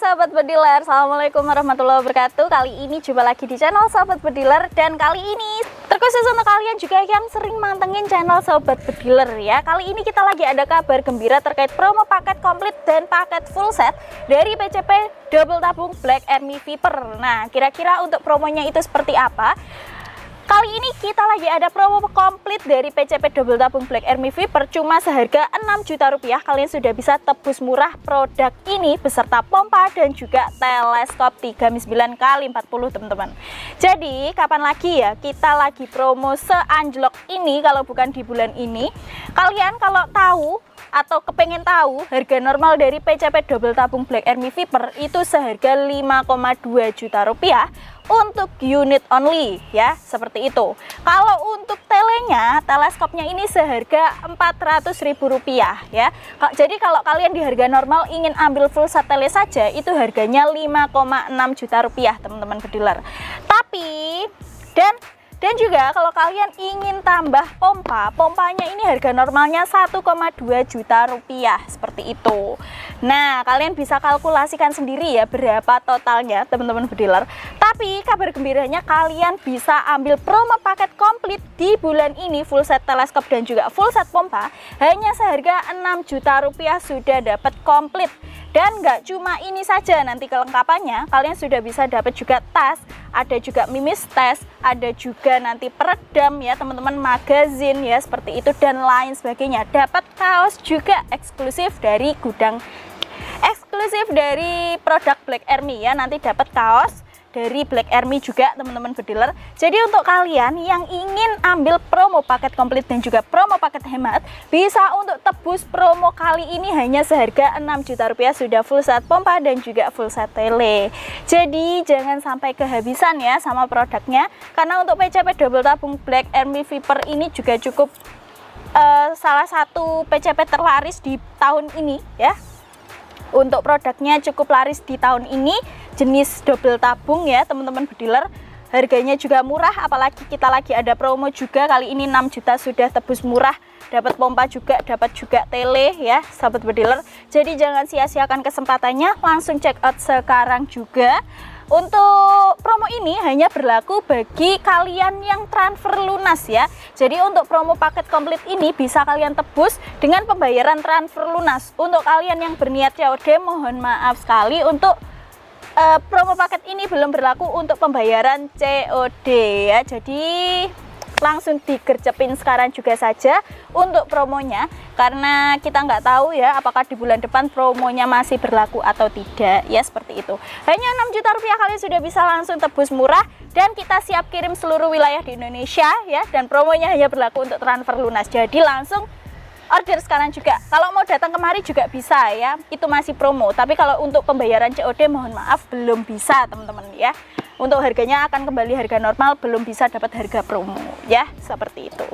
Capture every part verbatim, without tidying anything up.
Sahabat Bediler, Assalamualaikum warahmatullahi wabarakatuh. Kali ini jumpa lagi di channel Sahabat Bediler. Dan kali ini terkhusus untuk kalian juga yang sering mantengin channel Sahabat Bediler ya. Kali ini kita lagi ada kabar gembira terkait promo paket komplit dan paket full set dari P C P Double Tabung Black Army Viper. Nah, kira-kira untuk promonya itu seperti apa? Kali ini kita lagi ada promo komplit dari P C P Double Tabung Black Army Viper cuma seharga enam juta rupiah. Kalian sudah bisa tebus murah produk ini beserta pompa dan juga teleskop tiga koma sembilan kali empat puluh teman-teman. Jadi kapan lagi ya kita lagi promo seanjlok ini kalau bukan di bulan ini. Kalian kalau tahu atau kepengen tahu harga normal dari P C P Double Tabung Black Army Viper itu seharga lima koma dua juta rupiah untuk unit only ya, seperti itu. Kalau untuk telenya, teleskopnya ini seharga empat ratus ribu rupiah ya. Jadi kalau kalian di harga normal ingin ambil full set tele saja itu harganya lima koma enam juta rupiah teman-teman bediler. Tapi dan Dan juga kalau kalian ingin tambah pompa, pompanya ini harga normalnya satu koma dua juta rupiah, seperti itu. Nah, kalian bisa kalkulasikan sendiri ya berapa totalnya teman-teman bediler. Tapi kabar gembiranya kalian bisa ambil promo paket komplit di bulan ini, full set teleskop dan juga full set pompa hanya seharga enam juta rupiah sudah dapat komplit. Dan nggak cuma ini saja, nanti kelengkapannya kalian sudah bisa dapat juga tas, ada juga mimis tes, ada juga nanti peredam ya teman-teman, magazin ya seperti itu dan lain sebagainya. Dapat kaos juga eksklusif dari gudang, eksklusif dari produk Black Army ya, nanti dapat kaos dari Black Army juga teman-teman bediler. Jadi untuk kalian yang ingin ambil promo paket komplit dan juga promo paket hemat, bisa untuk tebus promo kali ini hanya seharga enam juta rupiah sudah full set pompa dan juga full set tele. Jadi jangan sampai kehabisan ya sama produknya, karena untuk P C P Double Tabung Black Army Viper ini juga cukup uh, salah satu P C P terlaris di tahun ini ya. Untuk produknya cukup laris di tahun ini, jenis double tabung ya teman-teman bediler. Harganya juga murah, apalagi kita lagi ada promo juga kali ini enam juta sudah tebus murah, dapat pompa juga, dapat juga tele ya sahabat bediler. Jadi jangan sia-siakan kesempatannya, langsung check out sekarang juga. Untuk promo ini hanya berlaku bagi kalian yang transfer lunas ya. Jadi untuk promo paket komplit ini bisa kalian tebus dengan pembayaran transfer lunas. Untuk kalian yang berniat C O D, mohon maaf sekali untuk uh, promo paket ini belum berlaku untuk pembayaran C O D ya. Jadi langsung digercepin sekarang juga saja untuk promonya, karena kita nggak tahu ya apakah di bulan depan promonya masih berlaku atau tidak ya, seperti itu. Hanya enam juta rupiah kalian sudah bisa langsung tebus murah dan kita siap kirim seluruh wilayah di Indonesia ya, dan promonya hanya berlaku untuk transfer lunas. Jadi langsung order sekarang juga. Kalau mau datang kemari juga bisa ya, itu masih promo. Tapi kalau untuk pembayaran C O D mohon maaf belum bisa teman-teman ya. Untuk harganya akan kembali harga normal, belum bisa dapat harga promo ya, seperti itu.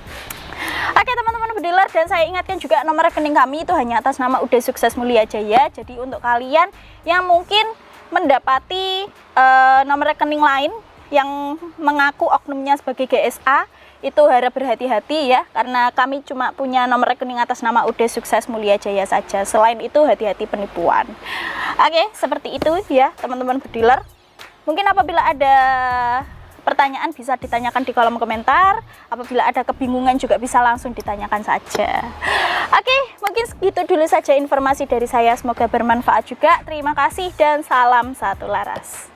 Oke teman-teman bediler, dan saya ingatkan juga nomor rekening kami itu hanya atas nama Uday Sukses Mulia Jaya. Jadi untuk kalian yang mungkin mendapati uh, nomor rekening lain yang mengaku oknumnya sebagai G S A, itu harap berhati-hati ya, karena kami cuma punya nomor rekening atas nama Uday Sukses Mulia Jaya saja. Selain itu hati-hati penipuan. Oke, seperti itu ya teman-teman bediler. Mungkin apabila ada pertanyaan bisa ditanyakan di kolom komentar. Apabila ada kebingungan juga bisa langsung ditanyakan saja. Oke, mungkin segitu dulu saja informasi dari saya. Semoga bermanfaat juga. Terima kasih dan salam satu laras.